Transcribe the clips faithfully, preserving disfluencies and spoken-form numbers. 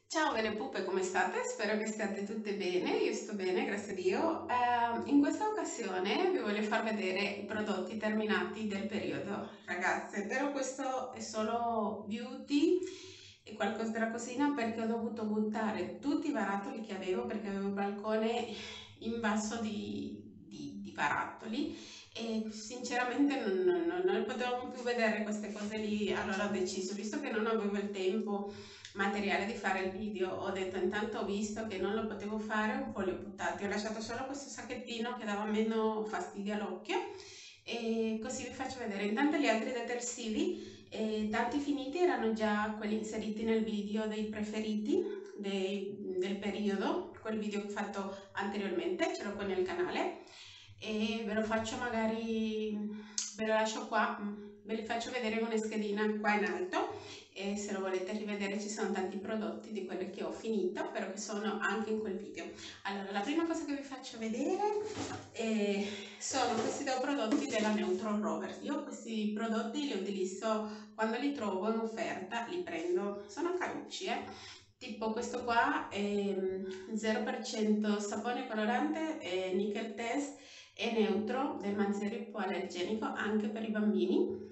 Ciao belle pupe, come state? Spero che stiate tutte bene, io sto bene, grazie a Dio. Ehm, in questa occasione vi voglio far vedere i prodotti terminati del periodo, ragazze, però questo è solo beauty e qualcosa della cosina perché ho dovuto buttare tutti i barattoli che avevo perché avevo il balcone invaso di, di, di barattoli e sinceramente non, non, non, non potevo più vedere queste cose lì, allora ho deciso, visto che non avevo il tempo materiale di fare il video, ho detto intanto ho visto che non lo potevo fare, un po' li ho buttati, ho lasciato solo questo sacchettino che dava meno fastidio all'occhio e così vi faccio vedere. Intanto gli altri detersivi, eh, tanti finiti, erano già quelli inseriti nel video dei preferiti dei, del periodo, quel video che ho fatto anteriormente, ce l'ho qui nel canale e ve lo faccio magari, ve lo lascio qua, ve li faccio vedere in una schedina qua in alto e se lo volete rivedere ci sono tanti prodotti di quelli che ho finito però che sono anche in quel video. Allora, la prima cosa che vi faccio vedere eh, sono questi due prodotti della Neutron Rover. Io questi prodotti li utilizzo quando li trovo in offerta, li prendo, sono carucci, eh. Tipo questo qua è zero per cento sapone colorante, è nickel test, è neutro, del manzero ipoallergenico anche per i bambini,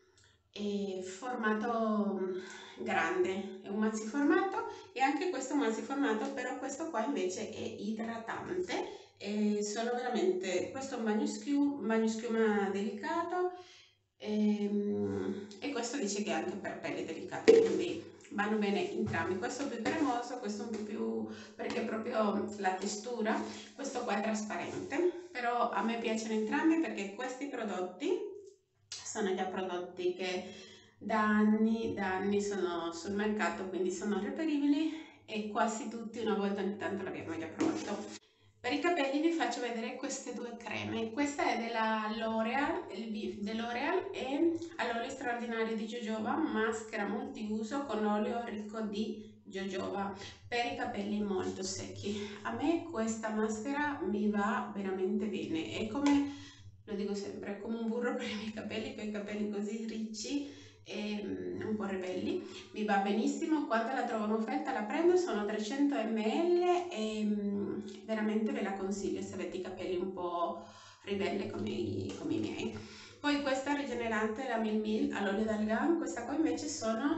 e formato grande, è un maxi formato e anche questo è un maxi formato, però questo qua invece è idratante e sono veramente, questo è un bagno schiuma, un bagno schiuma delicato e, e questo dice che è anche per pelli delicate, quindi vanno bene entrambi. Questo è più cremoso, questo un po' più perché proprio la textura, questo qua è trasparente, però a me piacciono entrambi perché questi prodotti sono già prodotti che da anni, da anni sono sul mercato, quindi sono reperibili e quasi tutti una volta ogni tanto l'abbiamo già provato. Per i capelli vi faccio vedere queste due creme. Questa è della L'Oreal, il Beef dell'Oreal e all'olio straordinario di jojoba, maschera multiuso con olio ricco di jojoba per i capelli molto secchi. A me questa maschera mi va veramente bene, è come, lo dico sempre, è come un burro per i miei capelli, quei capelli così ricci e mm, un po' ribelli. Mi va benissimo, quando la trovo in offerta la prendo, sono trecento millilitri e mm, veramente ve la consiglio se avete i capelli un po' ribelle come i, come i miei. Poi questa rigenerante, la Mil Mil all'olio d'argan, questa qua invece sono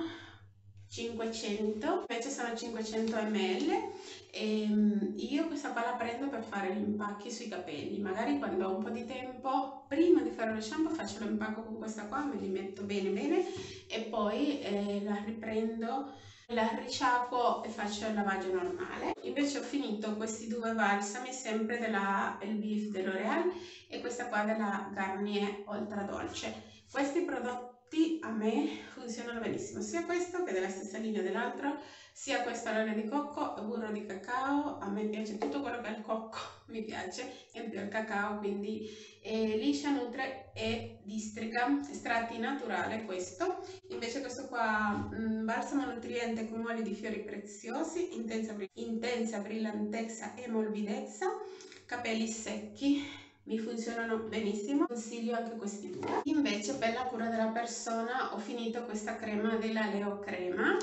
cinquecento, invece sono cinquecento millilitri e io questa qua la prendo per fare gli impacchi sui capelli, magari quando ho un po' di tempo, prima di fare lo shampoo faccio l'impacco con questa qua, me li metto bene bene e poi eh, la riprendo, la risciacquo e faccio il lavaggio normale. Invece ho finito questi due balsami sempre della El Beef dell'Oreal e questa qua della Garnier Ultra Dolce. Questi prodotti a me funzionano benissimo, sia questo che della stessa linea dell'altro, sia questo all'olio di cocco e burro di cacao. A me piace tutto quello che è il cocco, mi piace, e in più il cacao, quindi eh, liscia, nutre e districa, estratti naturale questo. Invece questo qua, mh, balsamo nutriente con oli di fiori preziosi, intensa, intensa brillantezza e morbidezza, capelli secchi, mi funzionano benissimo, consiglio anche questi due. Invece per la cura della persona ho finito questa crema della Leo Crema,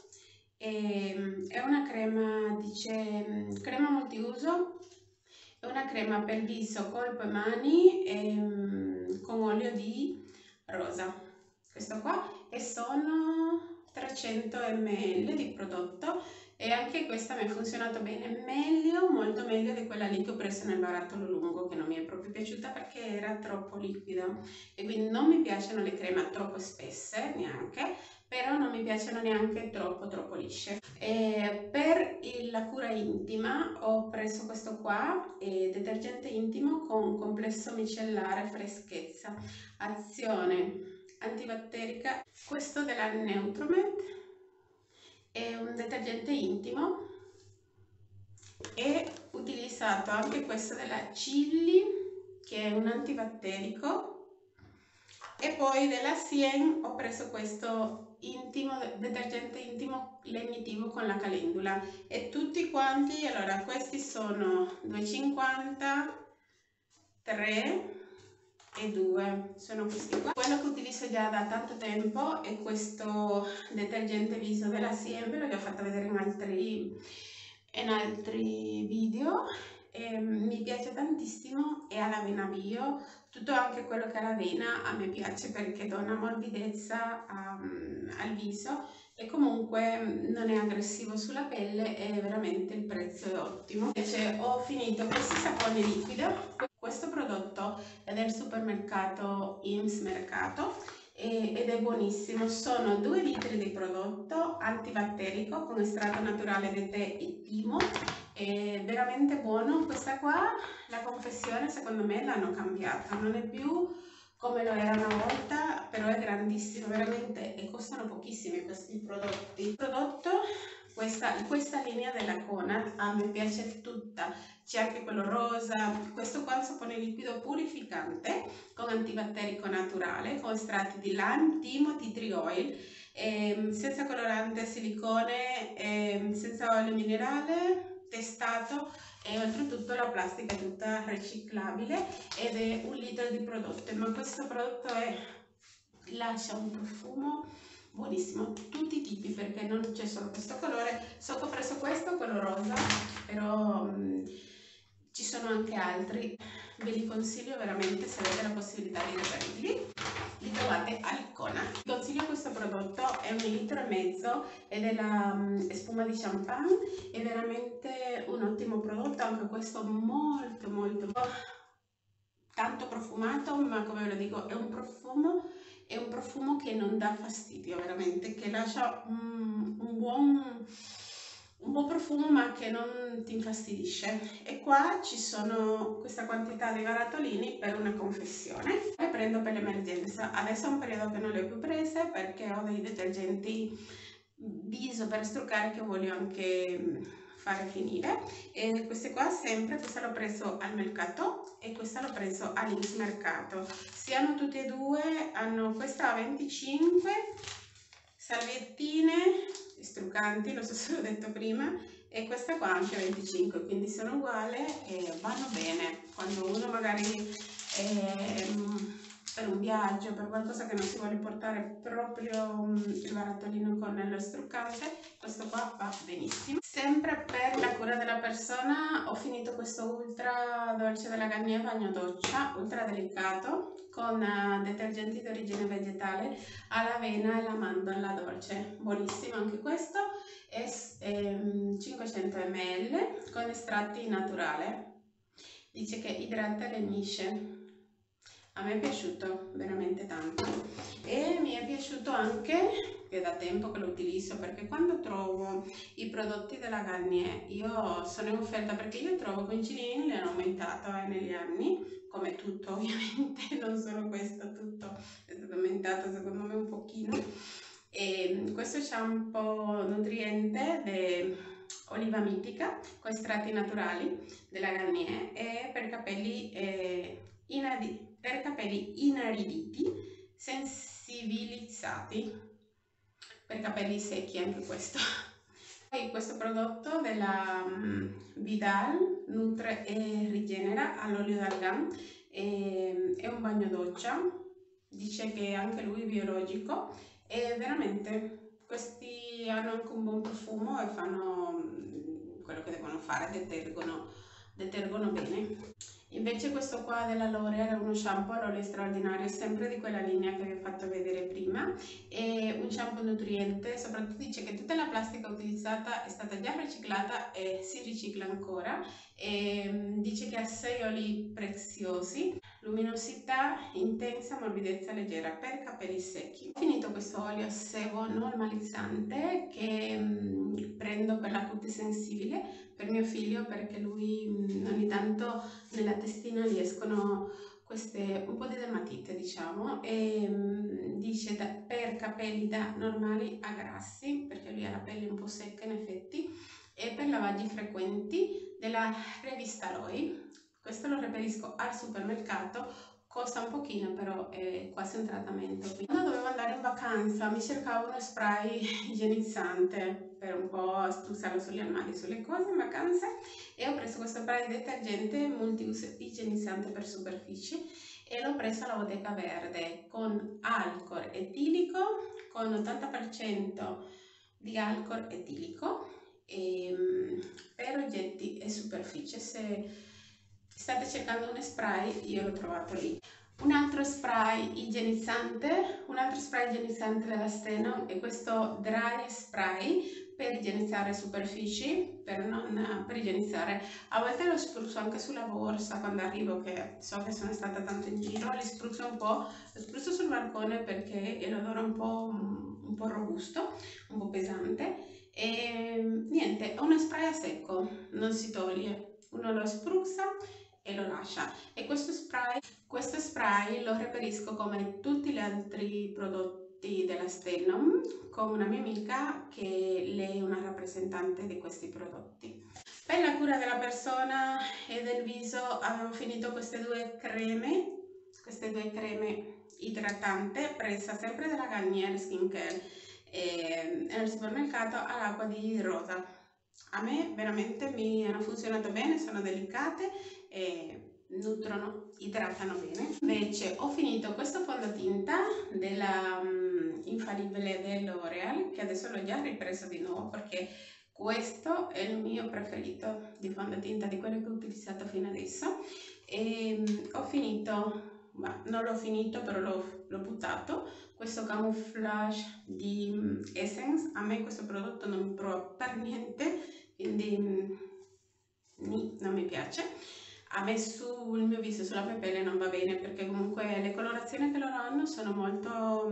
e, è una crema, dice, crema multiuso, è una crema per viso, corpo e mani e, con olio di rosa, questo qua, e sono trecento millilitri di prodotto e anche questa mi è funzionato bene, meglio, molto meglio di quella lì che ho preso nel barattolo lungo, che non mi è proprio piaciuta perché era troppo liquida e quindi non mi piacciono le creme troppo spesse neanche, però non mi piacciono neanche troppo troppo lisce. E per il, la cura intima ho preso questo qua, eh, detergente intimo con complesso micellare freschezza, azione antibatterica, questo della Neutromed, è un detergente intimo e utilizzato anche questo della Chilli che è un antibatterico e poi della Sien ho preso questo intimo, detergente intimo lenitivo con la calendula e tutti quanti, allora questi sono due e cinquanta, tre e due, sono questi qua. Quello che utilizzo già da tanto tempo è questo detergente viso della Siembe, l'ho già fatto vedere in altri, in altri video. E mi piace tantissimo, è all'avena bio, tutto anche quello che è l'avena a me piace perché dà una morbidezza um, al viso e comunque non è aggressivo sulla pelle e veramente il prezzo è ottimo. Invece ho finito questi saponi liquido. Questo prodotto è del supermercato I M S Mercato ed è buonissimo. Sono due litri di prodotto antibatterico con estratto naturale di tè e timo. È veramente buono. Questa qua, la confezione secondo me l'hanno cambiata, non è più come lo era una volta, però è grandissimo veramente e costano pochissimi questi prodotti. Il prodotto, questa, questa linea della Conad a me piace tutta, c'è anche quello rosa. Questo qua è un sapone liquido purificante con antibatterico naturale con estratti di lime, timo, tea tree oil, ehm, senza colorante silicone, ehm, senza olio minerale, testato e oltretutto la plastica è tutta riciclabile ed è un litro di prodotto, ma questo prodotto è, lascia un profumo buonissimo, tutti i tipi, perché non c'è solo questo colore. So che ho preso questo, quello rosa, però mh, ci sono anche altri, ve li consiglio veramente se avete la possibilità di reperirli. Li trovate al Conad. Vi consiglio questo prodotto, è un litro e mezzo ed è la um, spuma di champagne, è veramente un ottimo prodotto, anche questo molto molto tanto profumato, ma come ve lo dico è un profumo è un profumo che non dà fastidio, veramente, che lascia un, un buon un buon profumo ma che non ti infastidisce. E qua ci sono questa quantità di barattolini per una confezione, le prendo per l'emergenza. Adesso è un periodo che non le ho più prese perché ho dei detergenti viso per struccare che voglio anche fare finire, e queste qua sempre, questa l'ho preso al mercato e questa l'ho preso all'I M S Mercato. Siano tutte e due, hanno questa a venticinque, salviettine struccanti, lo so se l'ho detto prima, e questa qua anche venticinque, quindi sono uguali e vanno bene quando uno magari è, per un viaggio, per qualcosa che non si vuole portare proprio il barattolino con lo struccante, questo qua va benissimo. Sempre per la cura della persona ho finito questo ultra dolce della Garnier bagno doccia, ultra delicato, con uh, detergenti di origine vegetale all'avena e la mandorla dolce, buonissimo anche questo, è ehm, cinquecento millilitri con estratti naturali, dice che idrata e legnisce. A me è piaciuto veramente tanto e mi è piaciuto anche, che da tempo che lo utilizzo, perché quando trovo i prodotti della Garnier io sono in offerta, perché io trovo che i coincidini li hanno aumentato eh, negli anni, come tutto ovviamente, non solo questo, tutto è stato aumentato secondo me un pochino. E questo shampoo nutriente di oliva mitica con estratti naturali della Garnier è per capelli eh, inadi per capelli inariditi, sensibilizzati, per capelli secchi anche questo. Poi questo prodotto della um, Vidal nutre e rigenera all'olio d'argan, e, è un bagno doccia, dice che anche lui è biologico e veramente questi hanno anche un buon profumo e fanno quello che devono fare, detergono, detergono bene. Invece questo qua della L'Oreal è uno shampoo all'olio straordinario, sempre di quella linea che vi ho fatto vedere prima, è un shampoo nutriente, soprattutto dice che tutta la plastica utilizzata è stata già riciclata e si ricicla ancora, e dice che ha sei oli preziosi, luminosità intensa, morbidezza leggera per capelli secchi. Ho finito questo olio sebo normalizzante che mh, prendo per la cute sensibile per mio figlio, perché lui mh, ogni tanto nella testina gli escono queste un po' di dermatite, diciamo, e mh, dice da, per capelli da normali a grassi, perché lui ha la pelle un po' secca in effetti, e per lavaggi frequenti della rivista Loi. Questo lo reperisco al supermercato, costa un pochino, però è quasi un trattamento. Quando dovevo andare in vacanza mi cercavo uno spray igienizzante per un po' spruzzarlo sugli armadi, sulle cose in vacanza, e ho preso questo spray detergente multiuso igienizzante per superfici e l'ho preso alla Bottega Verde con alcol etilico, con ottanta per cento di alcol etilico, e, per oggetti e superficie. Se state cercando un spray, io l'ho trovato lì. Un altro spray igienizzante, un altro spray igienizzante della Stenon è questo dry spray per igienizzare superfici, per, non, per igienizzare. A volte lo spruzzo anche sulla borsa quando arrivo, che so che sono stata tanto in giro, li spruzzo un po', lo spruzzo sul balcone perché è l'odore un po', un po' robusto, un po' pesante. E niente, è uno spray a secco, non si toglie, uno lo spruzza e lo lascia. E questo spray, questo spray lo reperisco come tutti gli altri prodotti della Stenon con una mia amica che lei è una rappresentante di questi prodotti. Per la cura della persona e del viso avevo finito queste due creme, queste due creme idratante presa sempre dalla Garnier Skincare e nel supermercato all'acqua di rosa. A me veramente mi hanno funzionato bene, sono delicate e nutrono, idratano bene. Invece ho finito questo fondotinta della um, infallibile dell'Oreal, che adesso l'ho già ripreso di nuovo perché questo è il mio preferito di fondotinta di quello che ho utilizzato fino adesso. E um, ho finito, ma non l'ho finito però l'ho buttato, questo camouflage di um, Essence. A me questo prodotto non mi prova per niente, quindi um, non mi piace. A me sul mio viso, sulla mia pelle non va bene perché comunque le colorazioni che loro hanno sono molto,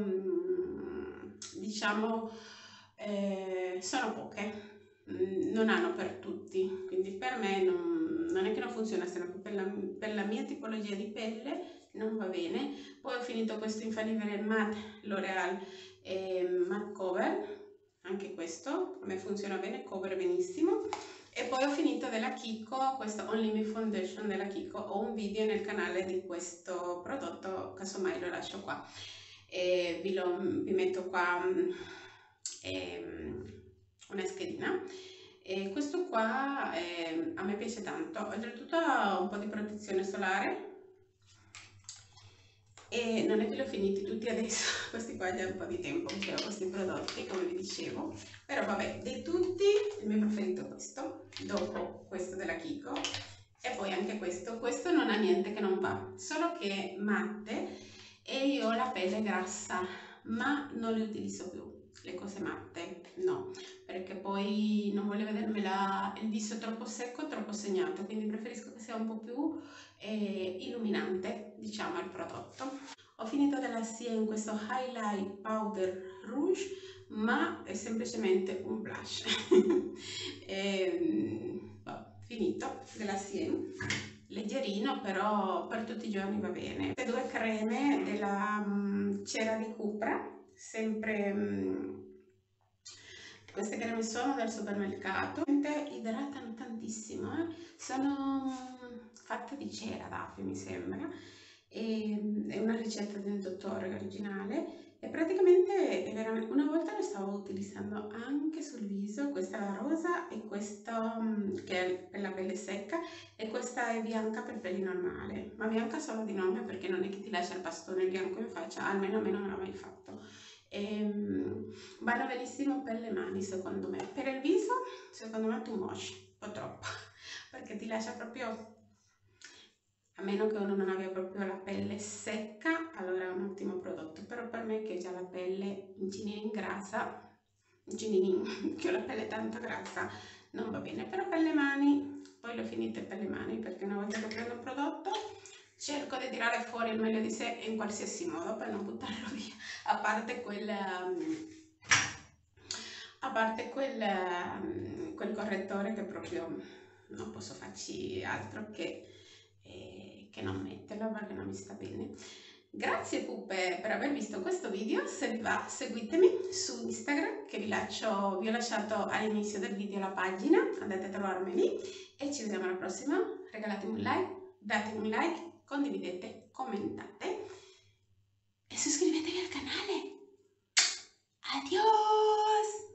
diciamo, eh, sono poche, non hanno per tutti, quindi per me non, non è che non funziona, se no per la, per la mia tipologia di pelle non va bene. Poi ho finito questo infallibile matte L'Oreal eh, matte cover, anche questo a me funziona bene, cover benissimo. E poi ho finito della Kiko, questo Only Me Foundation della Kiko. Ho un video nel canale di questo prodotto, casomai lo lascio qua e vi, lo, vi metto qua eh, una schedina. E questo qua eh, a me piace tanto, oltretutto ha un po' di protezione solare e non è che li ho finiti tutti adesso, questi qua già un po' di tempo che ho questi prodotti, come vi dicevo, però vabbè, di tutti il mio preferito è questo, dopo questo della Kiko, e poi anche questo. Questo non ha niente che non va, solo che è matte e io ho la pelle grassa, ma non le utilizzo più le cose matte, no, perché poi non voglio vedermela il viso troppo secco, troppo segnato, quindi preferisco che sia un po' più eh, illuminante, diciamo, il prodotto. Ho finito della Sien questo highlight powder rouge, ma è semplicemente un blush. e, boh, finito della Sien, leggerino, però per tutti i giorni va bene. Le due creme della um, cera di Cupra, sempre um, queste creme sono del supermercato, idratano tantissimo, eh? Sono fatte di cera d'api mi sembra, e è una ricetta del dottore originale e praticamente è veramente, una volta la stavo utilizzando anche sul viso, questa è la rosa e questa che è per la pelle secca e questa è bianca per pelle normale, ma bianca solo di nome perché non è che ti lascia il bastone bianco in faccia, almeno a me non l'ha mai fatto. E, vanno benissimo per le mani secondo me, per il viso secondo me too much, un po' troppo, perché ti lascia proprio, a meno che uno non abbia proprio la pelle secca, allora è un ottimo prodotto, però per me che ho già la pelle un cininin grassa, un cininin, che ho la pelle tanto grassa, non va bene. Però per le mani, poi lo finite per le mani, perché una volta che prendo un prodotto cerco di tirare fuori il meglio di sé in qualsiasi modo per non buttarlo via, a parte quel, a parte quel, quel correttore che proprio non posso farci altro che che non metterlo perché non mi sta bene. Grazie puppe per aver visto questo video, se vi va seguitemi su Instagram che vi, lascio, vi ho lasciato all'inizio del video la pagina, andate a trovarmi lì e ci vediamo alla prossima. Regalatemi un like, datemi un like, condividete, commentate e iscrivetevi al canale. Adios!